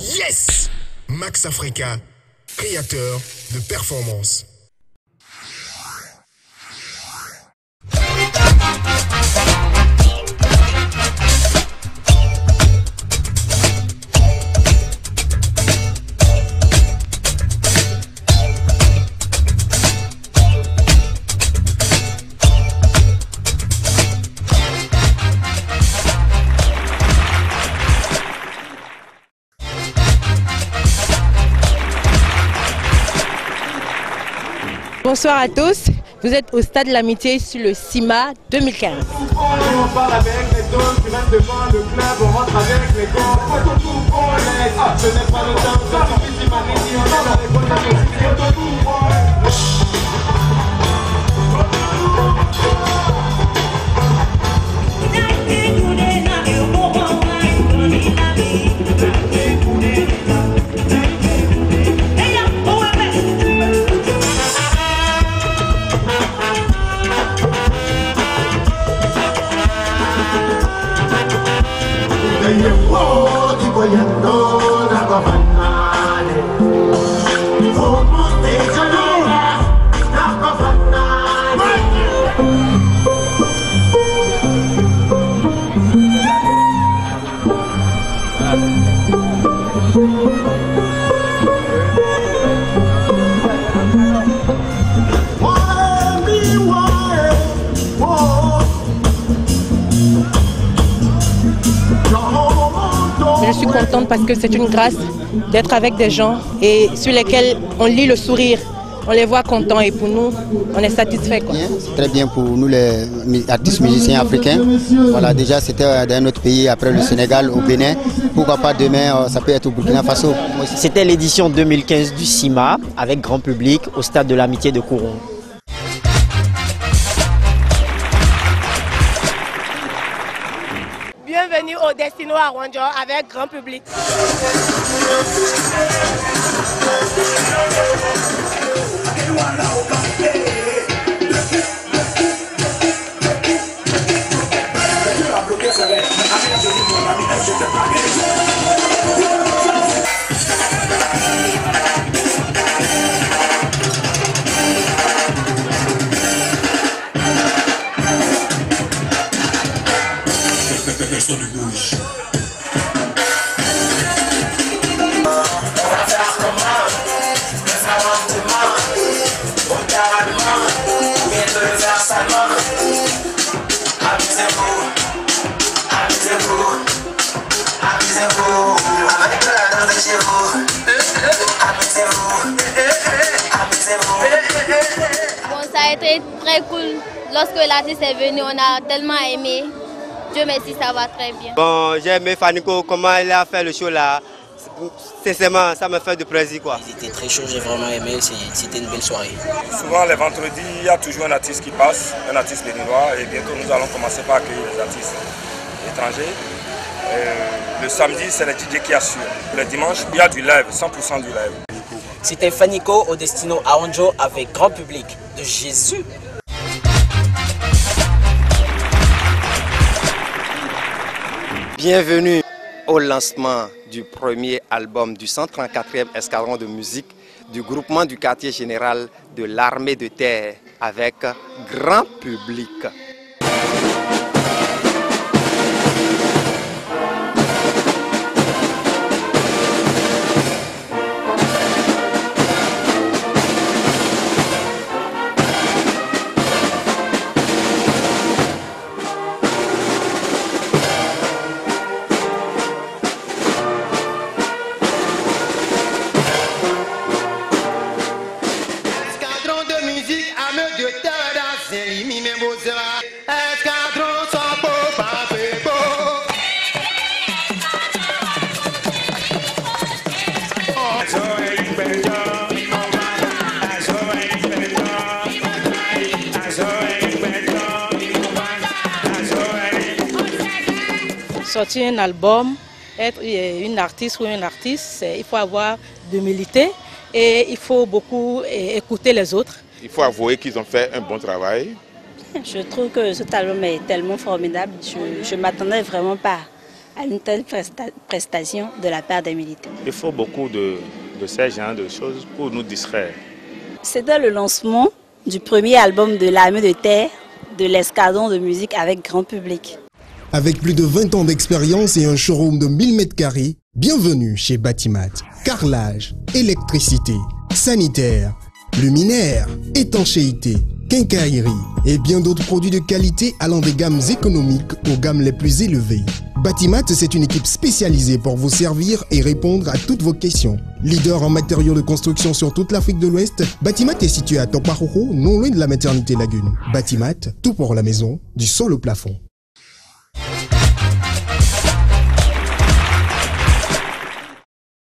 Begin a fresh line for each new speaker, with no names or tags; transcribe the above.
Yes! Max Africa, créateur de performance.
Bonsoir à tous, vous êtes au Stade de l'Amitié sur le CIMA 2015.
On parle avec les dons qui viennent devant le club, on rentre avec les gants, on laisse. Ce n'est pas le temps, c'est un petit marini, on a les bonnes
Je suis contente parce que c'est une grâce d'être avec des gens et sur lesquels on lit le sourire, on les voit contents et pour nous, on est satisfait.
C'est très bien pour nous les artistes musiciens africains. Voilà, déjà c'était dans notre pays, après le Sénégal, au Bénin. Pourquoi pas demain, ça peut être au Burkina Faso.
C'était l'édition 2015 du CIMA avec grand public au Stade de l'Amitié de Courron.
Bienvenue au Destino Aronjo avec grand public.
Bon, ça a été très cool. Lorsque l'artiste est venu, on a tellement aimé. Dieu merci, ça va très bien.
Bon, j'ai aimé Fanico, comment il a fait le show là. Sincèrement, ça me fait du plaisir quoi.
Ils étaient très chauds, j'ai vraiment aimé, c'était une belle soirée.
Souvent les vendredis, il y a toujours un artiste qui passe, un artiste béninois, et bientôt nous allons commencer par accueillir les artistes étrangers. Le samedi, c'est le DJ qui assure. Le dimanche, il y a du live, 100% du live.
C'était Fanico au Destino Aronjo avec grand public de Jésus.
Bienvenue au lancement du premier album du 134e escadron de musique du groupement du quartier général de l'armée de terre avec grand public.
Sortir un album, être une artiste ou un artiste, il faut avoir de l'humilité et il faut beaucoup écouter les autres.
Il faut avouer qu'ils ont fait un bon travail.
Je trouve que cet album est tellement formidable, je ne m'attendais vraiment pas à une telle prestation de la part des militaires?
Il faut beaucoup de ces genres de choses pour nous distraire.
C'était le lancement du premier album de l'armée de terre de l'escadron de musique avec grand public.
Avec plus de 20 ans d'expérience et un showroom de 1000 m², bienvenue chez Batimat. Carrelage, électricité, sanitaire, luminaire, étanchéité, quincaillerie et bien d'autres produits de qualité allant des gammes économiques aux gammes les plus élevées. Batimat, c'est une équipe spécialisée pour vous servir et répondre à toutes vos questions. Leader en matériaux de construction sur toute l'Afrique de l'Ouest, Batimat est situé à Tokparoro, non loin de la maternité Lagune. Batimat, tout pour la maison, du sol au plafond.